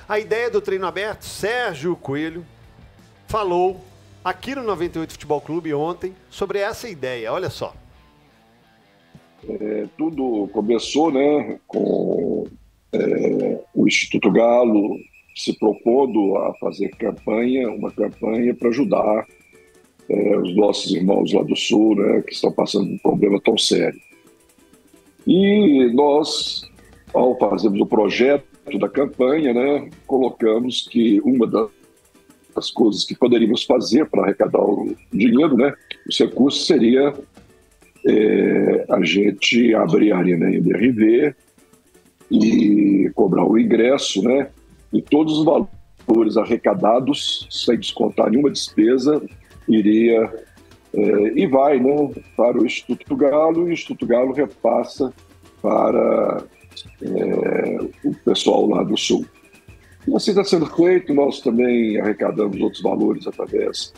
A ideia do treino aberto, Sérgio Coelho falou aqui no 98 Futebol Clube ontem sobre essa ideia. Olha só. Tudo começou, né, com o Instituto Galo se propondo a fazer uma campanha para ajudar os nossos irmãos lá do Sul, né, que estão passando por um problema tão sério. E nós, ao fazermos o projeto da campanha, né, colocamos que uma das coisas que poderíamos fazer para arrecadar o dinheiro, né, os recursos, seria a gente abrir a Arena MRV e cobrar o ingresso, né, e todos os valores arrecadados, sem descontar nenhuma despesa, iria e vai, né, para o Instituto Galo, e o Instituto Galo repassa para o pessoal lá do Sul. E assim está sendo feito. Nós também arrecadamos outros valores através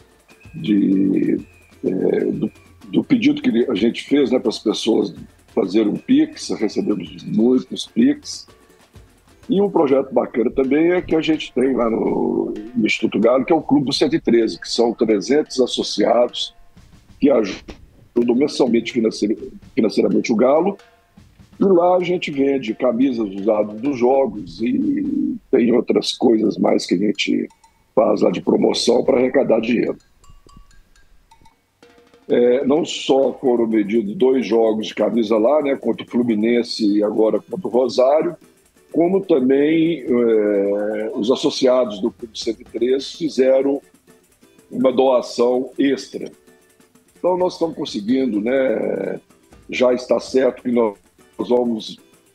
do pedido que a gente fez, né, para as pessoas fazerem um Pix. Recebemos muitos Pix. E um projeto bacana também é que a gente tem lá no Instituto Galo, que é o Clube do 113, que são 300 associados que ajudam mensalmente financeiramente o Galo. E lá a gente vende camisas usadas dos jogos e tem outras coisas mais que a gente faz lá de promoção para arrecadar dinheiro. Não só foram vendidos 2 jogos de camisa lá, né, contra o Fluminense e agora contra o Rosário, como também os associados do Clube 103 fizeram uma doação extra. Então nós estamos conseguindo, né, já está certo que nós vamos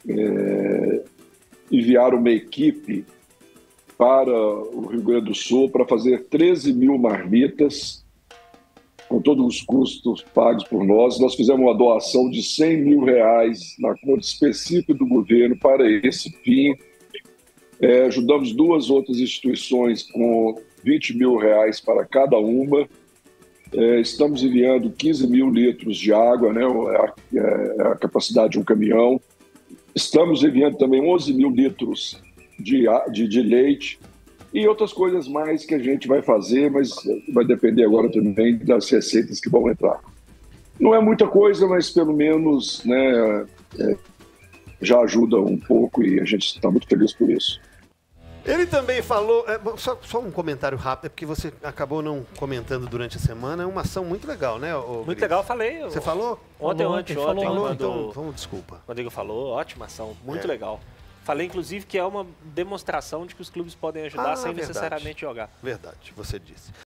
enviar uma equipe para o Rio Grande do Sul para fazer 13 mil marmitas, com todos os custos pagos por nós. Nós fizemos uma doação de R$100 mil na conta específica do governo para esse fim. Ajudamos 2 outras instituições com R$20 mil para cada uma. Estamos enviando 15 mil litros de água, né, a capacidade de um caminhão. Estamos enviando também 11 mil litros de leite e outras coisas mais que a gente vai fazer, mas vai depender agora também das receitas que vão entrar. Não é muita coisa, mas pelo menos, né, já ajuda um pouco e a gente está muito feliz por isso. Ele também falou, só um comentário rápido, porque você acabou não comentando durante a semana, é uma ação muito legal, né? Muito legal, eu falei. Você falou? Ontem, falou, então, desculpa. O Rodrigo falou, ótima ação, muito legal. Falei, inclusive, que é uma demonstração de que os clubes podem ajudar sem necessariamente jogar. Verdade, você disse.